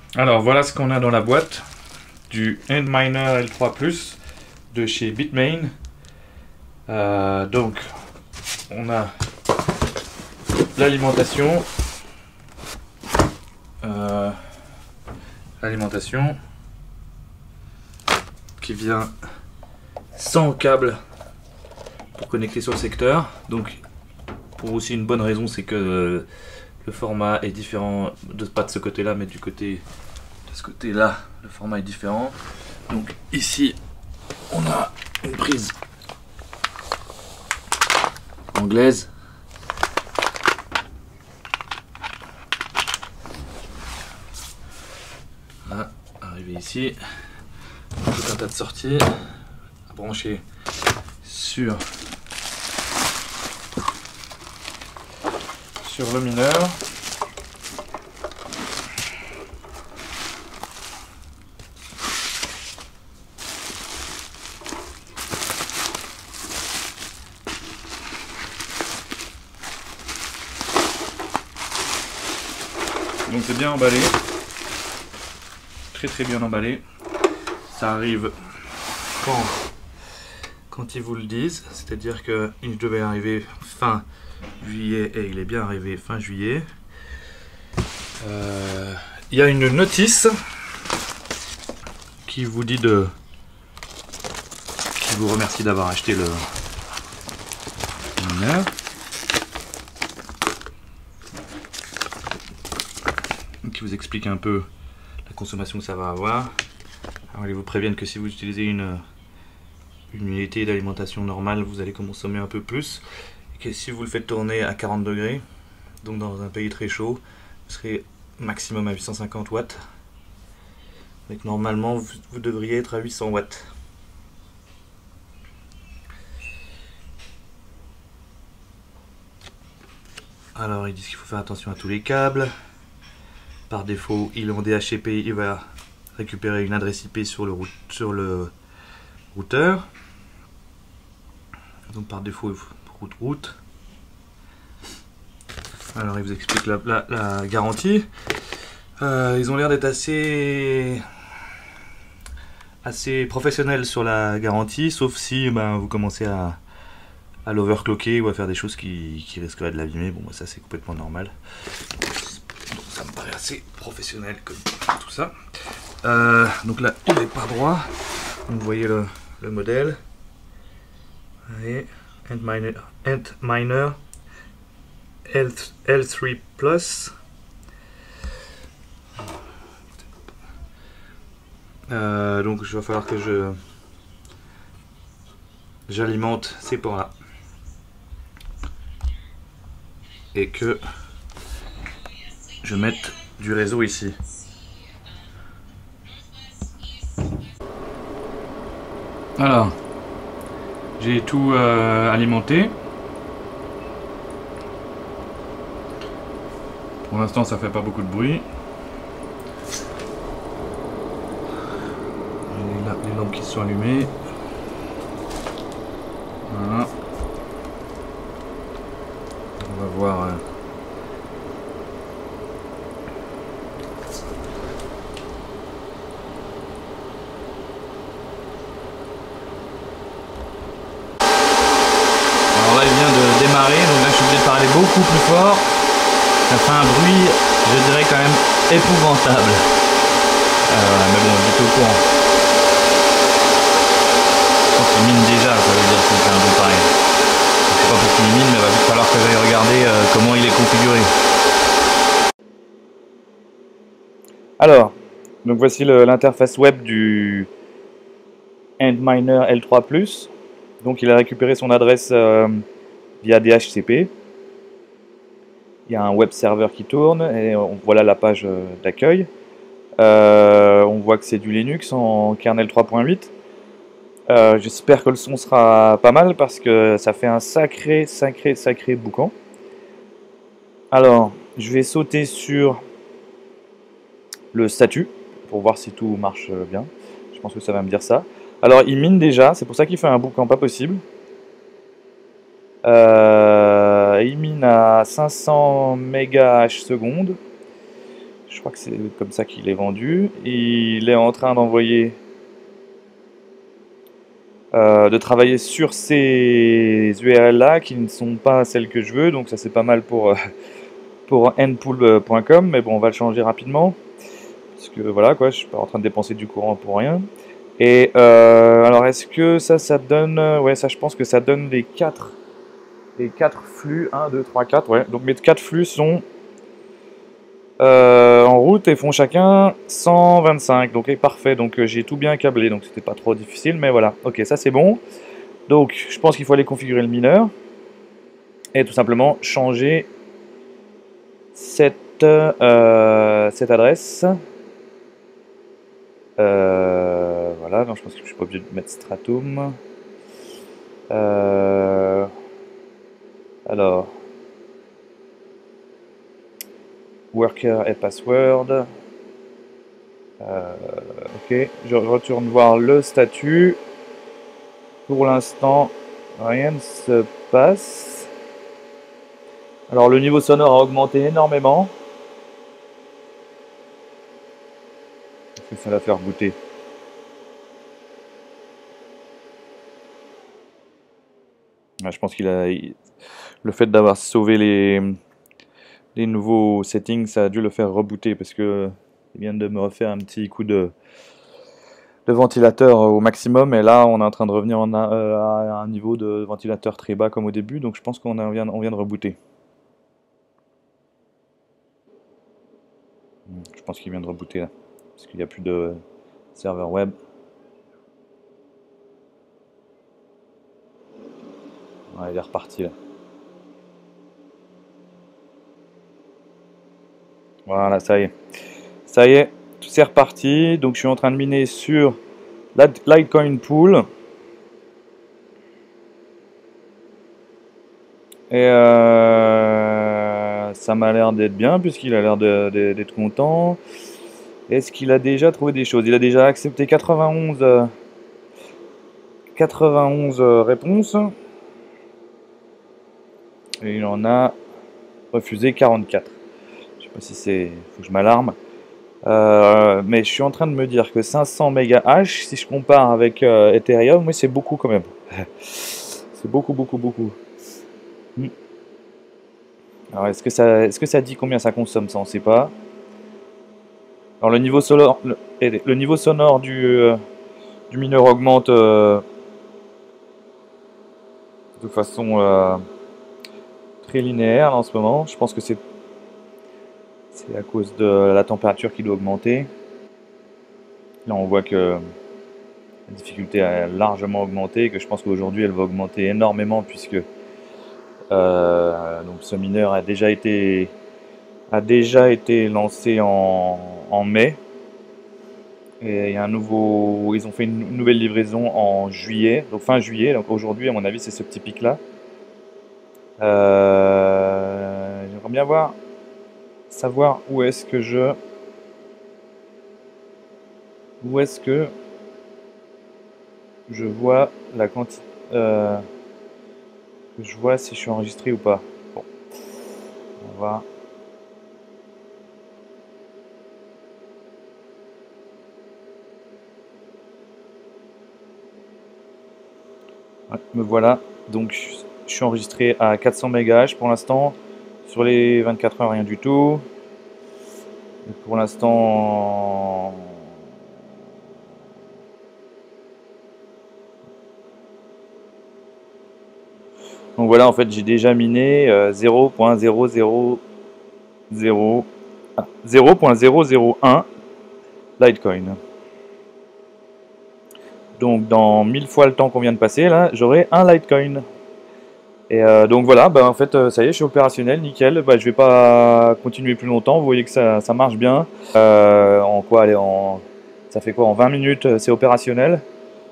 Alors voilà ce qu'on a dans la boîte du Antminer L3+ de chez Bitmain. Donc on a l'alimentation, qui vient sans câble pour connecter sur le secteur. Donc pour aussi une bonne raison, c'est que le format est différent, pas de ce côté là mais du côté de ce côté là, le format est différent. Donc ici on a une prise anglaise, là, arrivé ici, tout un tas de sorties à brancher sur le mineur. Donc c'est bien emballé, très bien emballé. Ça arrive quand ils vous le disent, c'est-à-dire qu'il devait arriver fin juillet et il est bien arrivé fin juillet. Il y a une notice qui vous dit qui vous remercie d'avoir acheté le mineur. Qui vous explique un peu la consommation que ça va avoir. Alors ils vous préviennent que si vous utilisez une unité d'alimentation normale, vous allez consommer un peu plus, et que si vous le faites tourner à 40 degrés, donc dans un pays très chaud, vous serez maximum à 850 watts. Donc normalement vous devriez être à 800 watts. Alors ils disent qu'il faut faire attention à tous les câbles. Par défaut, il est en DHCP, il va récupérer une adresse IP sur le routeur. Donc par défaut, route. Alors il vous explique la garantie. Ils ont l'air d'être assez professionnels sur la garantie, sauf si vous commencez à l'overclocker ou à faire des choses qui risqueraient de l'abîmer. Bon, ça c'est complètement normal. Ça me paraît assez professionnel comme tout ça. Donc là, il n'est pas droit. Donc vous voyez le modèle. Allez, Antminer L3+. Donc il va falloir que j'alimente ces ports là et que je mette du réseau ici. Alors, j'ai tout alimenté. Pour l'instant, ça fait pas beaucoup de bruit. Les lampes qui sont allumées. Voilà. On va voir. Démarrer, donc là je suis obligé de parler beaucoup plus fort. Ça fait un bruit, je dirais quand même épouvantable. Mais bon, j'étais au courant. Je pense qu'il mine déjà, ça veut dire qu'il fait un bruit pareil. Je sais pas pour qu'il mine, mais il va vite falloir que j'aille regarder comment il est configuré. Alors, donc voici l'interface web du Antminer L3+. Donc il a récupéré son adresse via DHCP. Il y a un web serveur qui tourne et voilà la page d'accueil. On voit que c'est du Linux en kernel 3.8. J'espère que le son sera pas mal parce que ça fait un sacré boucan. Alors, je vais sauter sur le statut pour voir si tout marche bien. Je pense que ça va me dire ça. Alors, il mine déjà, c'est pour ça qu'il fait un boucan pas possible. Il mine à 500 MHz. Je crois que c'est comme ça qu'il est vendu. Il est en train d'envoyer, de travailler sur ces URL là qui ne sont pas celles que je veux, donc ça c'est pas mal pour endpool.com, mais bon, on va le changer rapidement parce que voilà quoi, je suis pas en train de dépenser du courant pour rien. Et alors est-ce que ça donne, ouais, ça je pense que ça donne les 4 flux, 1 2 3 4, ouais, donc mes 4 flux sont en route et font chacun 125, donc parfait, donc j'ai tout bien câblé, donc c'était pas trop difficile, mais voilà, ok, ça c'est bon. Donc je pense qu'il faut aller configurer le mineur et tout simplement changer cette adresse. Voilà, donc je pense que je suis pas obligé de mettre Stratum. Alors, worker et password. Ok, je retourne voir le statut. Pour l'instant, rien ne se passe. Alors le niveau sonore a augmenté énormément. Est-ce que ça va faire rebooter? Je pense le fait d'avoir sauvé les nouveaux settings, ça a dû le faire rebooter parce que il vient de me refaire un petit coup de ventilateur au maximum, et là on est en train de revenir à un niveau de ventilateur très bas comme au début, donc je pense qu'on vient de rebooter. Je pense qu'il vient de rebooter là, parce qu'il n'y a plus de serveur web. Ouais, il est reparti là. Voilà, ça y est. Ça y est, tout c'est reparti. Donc je suis en train de miner sur la Litecoin Pool. Et ça m'a l'air d'être bien, puisqu'il a l'air d'être content. Est-ce qu'il a déjà trouvé des choses? Il a déjà accepté 91 réponses. Et il en a refusé 44. Je sais pas si c'est... faut que je m'alarme. Mais je suis en train de me dire que 500 MHz, si je compare avec Ethereum, oui, c'est beaucoup quand même. C'est beaucoup, beaucoup, beaucoup. Alors, est-ce que ça dit combien ça consomme? Ça, on sait pas. Alors, le niveau sonore du mineur augmente de façon très linéaire en ce moment. Je pense que c'est à cause de la température qui doit augmenter. Là, on voit que la difficulté a largement augmenté et que je pense qu'aujourd'hui, elle va augmenter énormément puisque donc ce mineur a déjà été lancé en mai. Et il y a ils ont fait une nouvelle livraison en juillet, donc fin juillet. Donc aujourd'hui, à mon avis, c'est ce petit pic-là. J'aimerais bien savoir où est-ce que je vois la quantité, que je vois si je suis enregistré ou pas. Bon, on va. Ouais, me voilà. Donc je suis enregistré à 400 MHz pour l'instant. Sur les 24 heures, rien du tout. Et pour l'instant, donc voilà, en fait, j'ai déjà miné 0.001 Litecoin. Donc dans 1000 fois le temps qu'on vient de passer, là, j'aurai un Litecoin. Et donc voilà, bah, en fait, ça y est, je suis opérationnel, nickel. Bah, je vais pas continuer plus longtemps, vous voyez que ça marche bien. En quoi, allez, ça fait quoi, en 20 minutes, c'est opérationnel.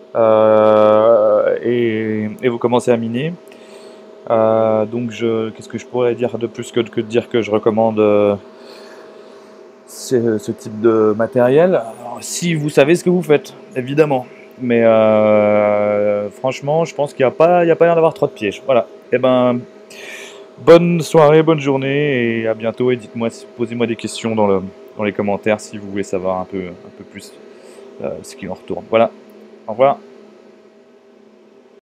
Et vous commencez à miner. Donc qu'est-ce que je pourrais dire de plus que de dire que je recommande ce type de matériel? Alors, si vous savez ce que vous faites, évidemment. Mais franchement, je pense qu'il n'y a pas l'air d'avoir trop de pièges. Voilà. Et ben, bonne soirée, bonne journée et à bientôt. Et dites-moi, posez-moi des questions dans les commentaires si vous voulez savoir un peu plus ce qu'il en retourne. Voilà, au revoir.